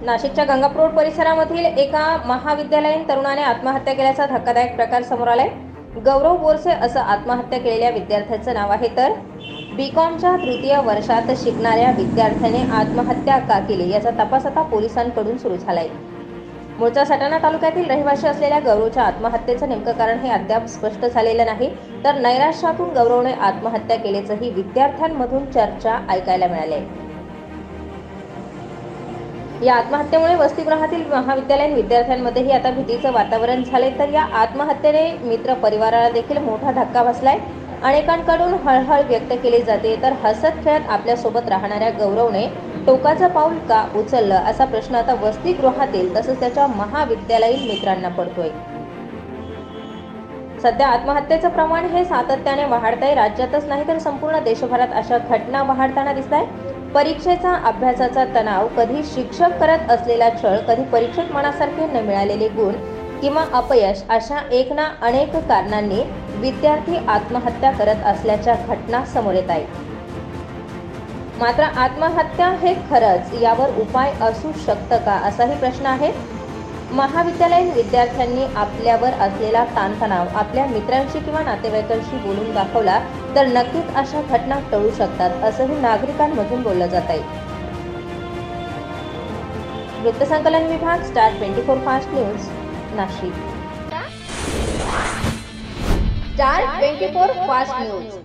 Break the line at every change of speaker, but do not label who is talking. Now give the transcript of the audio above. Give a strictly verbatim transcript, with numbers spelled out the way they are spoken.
नाशिकच्या गंगापूर रोड परिसरामधील एका महाविद्यालयीन तरुणाने आत्महत्या केल्याचा धक्कादायक प्रकार समोर आलाय। गौरव बोरसे असं आत्महत्या केलेल्या विद्यार्थ्याचं नाव आहे। तर बी कॉमच्या तृतीय वर्षात शिकणाऱ्या विद्यार्थ्याने आत्महत्या का केली याचा तपास आता पोलिसांकडून सुरू झालाय। मूळचा सटाणा तालुक्यातील रहिवासी असलेल्या गौरवच्या आत्महत्येचं नेमकं कारण हे अद्याप स्पष्ट झालेलं नाही। तर नैराश्यातून गौरवने आत्महत्या केल्याचंही विद्यार्थ्यांमधून चर्चा ऐकायला मिळाली आहे। या आत्महत्येमुळे वसतिगृहातील महाविद्यालयीन विद्यार्थ्यांमध्येही आता भीतीचं वातावरण झाले। तर या आत्महत्येने मित्र परिवाराला देखील मोठा धक्का बसलाय। अनेकांकडून हळहळ व्यक्त केली जाते। तर हसत खेळत आपल्या सोबत राहणाऱ्या गौरवने टोकाचं पाऊल का उचललं असा प्रश्न आता वसतिगृहातील तसंच त्याच्या महाविद्यालयीन मित्रांना पडतोय। सध्या आत्महत्येचं प्रमाण हे सातत्याने वाढतंय। राज्यातच नाही तर संपूर्ण देशभरात अशा घटना वाढताना दिसतायत। परीक्षेचा अभ्यासाचा तणाव, कधी शिक्षक करत असलेला छळ, कधी परीक्षेत मनासारखे न मिळालेले गुण किंवा अपयश अशा एक ना अनेक कारणांनी विद्यार्थी आत्महत्या करत असल्याच्या घटना समोर येत आहेत। मात्र आत्महत्या हे खरंच यावर उपाय असू शकतं का असाही प्रश्न आहे। महाविद्यालयीन विद्यार्थ्यांनी आपल्यावर असलेला ताणतणाव आपल्या मित्रांशी किंवा नातेवाईकांशी बोलून दाखवला तर नक्कीच अशा घटना टळू शकतात असंही नागरिकांमधून बोललं जात आहे। वृत्तसंकलन विभाग, star twenty four fast news, Nashik. Star twenty four fast news.